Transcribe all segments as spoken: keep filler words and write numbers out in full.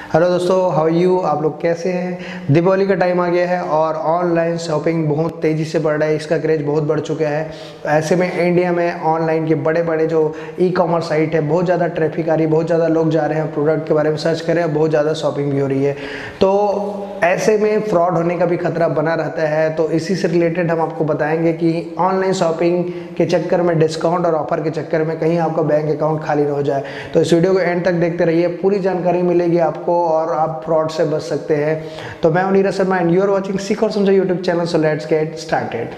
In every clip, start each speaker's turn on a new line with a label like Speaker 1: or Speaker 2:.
Speaker 1: Hello दोस्तों, how you. आप लोग कैसे हैं। दीपावली का टाइम आ गया है और ऑनलाइन शॉपिंग बहुत तेज़ी से बढ़ रहा है, इसका क्रेज बहुत बढ़ चुका है। ऐसे में इंडिया में ऑनलाइन के बड़े बड़े जो ई कॉमर्स साइट है, बहुत ज़्यादा ट्रैफिक आ रही है, बहुत ज़्यादा लोग जा रहे हैं, प्रोडक्ट के बारे में सर्च कर रहे हैं, बहुत ज़्यादा शॉपिंग भी हो रही है। तो ऐसे में फ्रॉड होने का भी खतरा बना रहता है। तो इसी से रिलेटेड हम आपको बताएंगे कि ऑनलाइन शॉपिंग के चक्कर में, डिस्काउंट और ऑफर के चक्कर में कहीं आपका बैंक अकाउंट खाली ना हो जाए। तो इस वीडियो को एंड तक देखते रहिए, पूरी जानकारी मिलेगी आपको और आप फ्रॉड से बच सकते हैं। तो मैं हूं Neeraj Sharma and you are watching सीख और समझो YouTube channel. So let's get started.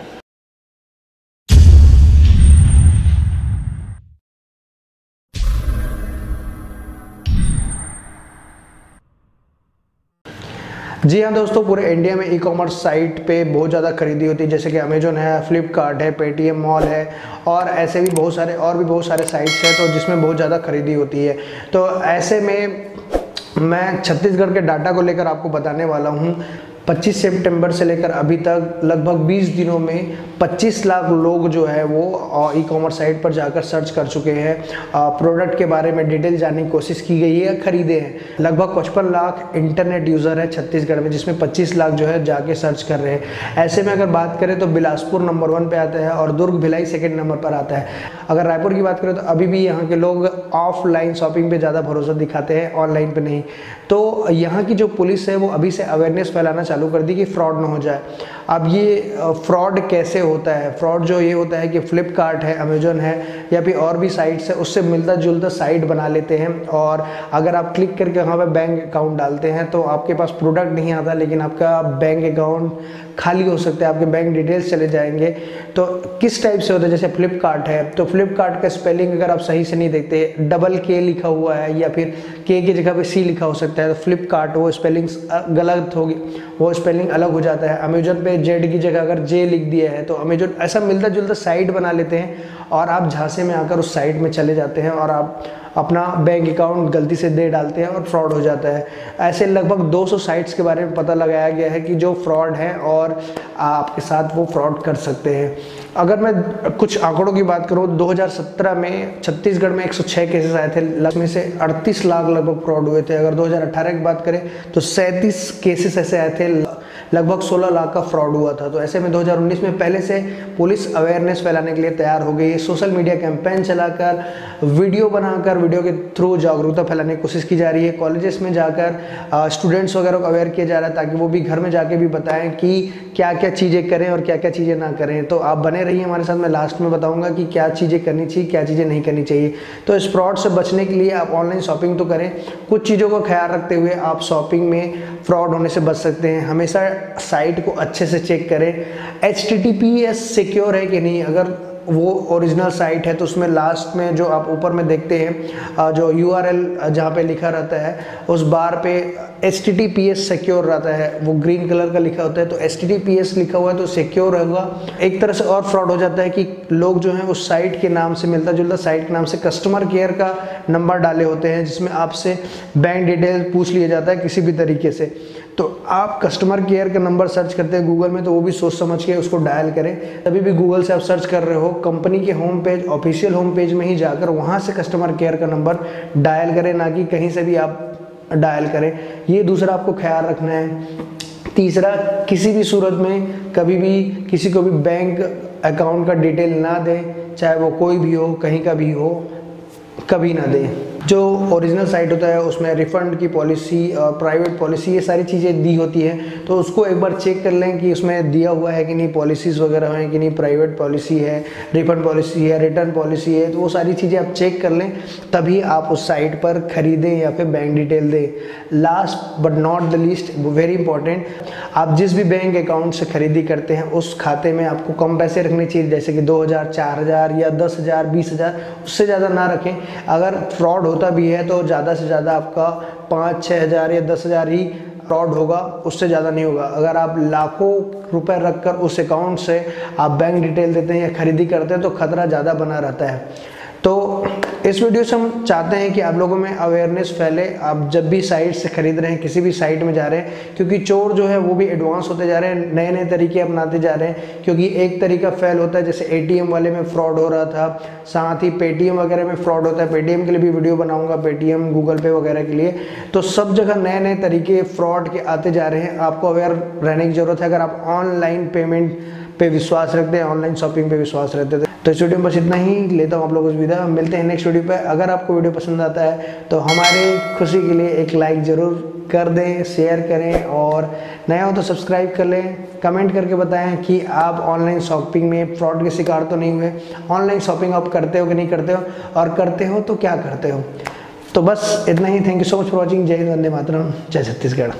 Speaker 1: जी हाँ दोस्तों, पूरे इंडिया में ई कॉमर्स साइट पे बहुत ज़्यादा खरीदी होती है, जैसे कि अमेजोन है, फ्लिपकार्ट है, पेटीएम मॉल है और ऐसे भी बहुत सारे और भी बहुत सारे साइट्स हैं तो जिसमें बहुत ज़्यादा खरीदी होती है। तो ऐसे में मैं छत्तीसगढ़ के डाटा को लेकर आपको बताने वाला हूँ। पच्चीस सितंबर से लेकर अभी तक लगभग बीस दिनों में पच्चीस लाख लोग जो है वो ई कॉमर्स साइट पर जाकर सर्च कर चुके हैं। प्रोडक्ट के बारे में डिटेल जानने की कोशिश की गई है, खरीदे हैं। लगभग पचपन लाख इंटरनेट यूज़र है छत्तीसगढ़ में, जिसमें पच्चीस लाख जो है जाके सर्च कर रहे हैं। ऐसे में अगर बात करें तो बिलासपुर नंबर वन पे आता है और दुर्ग भिलाई सेकेंड नंबर पर आता है। अगर रायपुर की बात करें तो अभी भी यहाँ के लोग ऑफलाइन शॉपिंग पर ज़्यादा भरोसा दिखाते हैं, ऑनलाइन पर नहीं। तो यहाँ की जो पुलिस है वो अभी से अवेयरनेस फैलाना चालू कर दी कि फ्रॉड ना हो जाए। अब ये फ्रॉड कैसे होता है? फ्रॉड जो ये होता है कि फ्लिपकार्ट है, अमेजोन है या फिर और भी साइट्स है, उससे मिलता जुलता साइट बना लेते हैं और अगर आप क्लिक करके वहाँ पे बैंक अकाउंट डालते हैं तो आपके पास प्रोडक्ट नहीं आता, लेकिन आपका बैंक अकाउंट खाली हो सकता है, आपके बैंक डिटेल्स चले जाएंगे। तो किस टाइप से होता है? जैसे फ्लिपकार्ट है तो फ्लिपकार्ट का स्पेलिंग अगर आप सही से नहीं देखते, डबल के लिखा हुआ है या फिर के की जगह पे सी लिखा हो सकता है, तो फ्लिपकार्ट वो स्पेलिंग गलत होगी, वो स्पेलिंग अलग हो जाता है। अमेजोन पे जेड की जगह अगर जे लिख दिया है तो अमेजोन ऐसा मिलता जुलता साइट बना लेते हैं और आप झांसे में आकर उस साइट में चले जाते हैं और आप अपना बैंक अकाउंट गलती से दे डालते हैं और फ्रॉड हो जाता है। ऐसे लगभग दो सौ साइट्स के बारे में पता लगाया गया है कि जो फ्रॉड है और आपके साथ वो फ्रॉड कर सकते हैं। अगर मैं कुछ आंकड़ों की बात करूं, दो हज़ार सत्रह में छत्तीसगढ़ में एक सौ छह केसेस आए थे, में से अड़तीस लाख लगभग फ्रॉड हुए थे। अगर दो हज़ार अठारह की बात करें तो सैंतीस केसेस ऐसे आए थे, लगभग सोलह लाख का फ्रॉड हुआ था। तो ऐसे में दो हज़ार उन्नीस में पहले से पुलिस अवेयरनेस फैलाने के लिए तैयार हो गई है। सोशल मीडिया कैंपेन चलाकर, वीडियो बनाकर, वीडियो के थ्रू जागरूकता फैलाने की कोशिश की जा रही है। कॉलेजेस में जाकर स्टूडेंट्स वगैरह को अवेयर किया जा रहा है ताकि वो भी घर में जाके भी बताएं कि क्या क्या चीज़ें करें और क्या क्या चीज़ें ना करें। तो आप बने रहिए हमारे साथ, मैं लास्ट में बताऊंगा कि क्या चीज़ें करनी चाहिए, क्या चीज़ें नहीं करनी चाहिए। तो इस फ्रॉड से बचने के लिए आप ऑनलाइन शॉपिंग तो करें, कुछ चीज़ों का ख्याल रखते हुए आप शॉपिंग में फ्रॉड होने से बच सकते हैं। हमेशा साइट को अच्छे से चेक करें, H T T P S secure है कि नहीं। अगर वो ओरिजिनल साइट है तो उसमें लास्ट में जो आप ऊपर में देखते हैं जो यू आर एल जहाँ पे लिखा रहता है उस बार पे H T T P S secure रहता है, वो ग्रीन कलर का लिखा होता है। तो H T T P S लिखा हुआ है तो सिक्योर होगा। एक तरह से और फ्रॉड हो जाता है कि लोग जो हैं उस साइट के नाम से, मिलता जुलता साइट के नाम से कस्टमर केयर का नंबर डाले होते हैं, जिसमें आपसे बैंक डिटेल पूछ लिया जाता है किसी भी तरीके से। तो आप कस्टमर केयर का नंबर सर्च करते हैं गूगल में तो वो भी सोच समझ के उसको डायल करें। तभी भी गूगल से आप सर्च कर रहे हो, कंपनी के home page, official home page में ही जाकर वहाँ से कस्टमर केयर का नंबर डायल करें, ना कि कहीं से भी आप डायल करें। ये दूसरा आपको ख्याल रखना है। तीसरा, किसी भी सूरत में कभी भी किसी को भी बैंक अकाउंट का डिटेल ना दें, चाहे वो कोई भी हो, कहीं का भी हो, कभी ना दें। जो ओरिजिनल साइट होता है उसमें रिफ़ंड की पॉलिसी और प्राइवेट पॉलिसी, ये सारी चीज़ें दी होती हैं। तो उसको एक बार चेक कर लें कि उसमें दिया हुआ है कि नहीं, पॉलिसीज़ वगैरह हैं कि नहीं, प्राइवेट पॉलिसी है, रिफ़ंड पॉलिसी है, रिटर्न पॉलिसी है। तो वो सारी चीज़ें आप चेक कर लें, तभी आप उस साइट पर ख़रीदें या फिर बैंक डिटेल दें। Last but not the least, very important, आप जिस भी बैंक अकाउंट से ख़रीदी करते हैं उस खाते में आपको कम पैसे रखने चाहिए, जैसे कि दो हज़ार, चार हज़ार या दस हज़ार, बीस हज़ार, उससे ज़्यादा ना रखें। अगर फ्रॉड होता भी है तो ज़्यादा से ज़्यादा आपका पाँच छः हज़ार या दस हज़ार ही फ्रॉड होगा, उससे ज़्यादा नहीं होगा। अगर आप लाखों रुपए रखकर उस अकाउंट से आप बैंक डिटेल देते हैं या खरीदी करते हैं तो खतरा ज़्यादा बना रहता है। तो इस वीडियो से हम चाहते हैं कि आप लोगों में अवेयरनेस फैले, आप जब भी साइट से खरीद रहे हैं, किसी भी साइट में जा रहे हैं, क्योंकि चोर जो है वो भी एडवांस होते जा रहे हैं, नए नए तरीके अपनाते जा रहे हैं। क्योंकि एक तरीका फेल होता है, जैसे एटीएम वाले में फ्रॉड हो रहा था, साथ ही पेटीएम वगैरह में फ्रॉड होता है। पेटीएम के लिए भी वीडियो बनाऊंगा, पेटीएम, गूगल पे वगैरह के लिए। तो सब जगह नए नए तरीके फ्रॉड के आते जा रहे हैं, आपको अवेयर रहने की जरूरत है। अगर आप ऑनलाइन पेमेंट पे विश्वास रखते हैं, ऑनलाइन शॉपिंग पे विश्वास रखते थे, तो इस वीडियो में बस इतना ही। लेता हूँ आप लोगों से विदा, मिलते हैं नेक्स्ट वीडियो पे। अगर आपको वीडियो पसंद आता है तो हमारे खुशी के लिए एक लाइक ज़रूर कर दें, शेयर करें, और नया हो तो सब्सक्राइब कर लें। कमेंट करके बताएं कि आप ऑनलाइन शॉपिंग में फ्रॉड के शिकार तो नहीं हुए, ऑनलाइन शॉपिंग आप करते हो कि नहीं करते हो, और करते हो तो क्या करते हो। तो बस इतना ही। Thank you so much for watching. जय हिंद, वंदे मातरम, जय छत्तीसगढ़।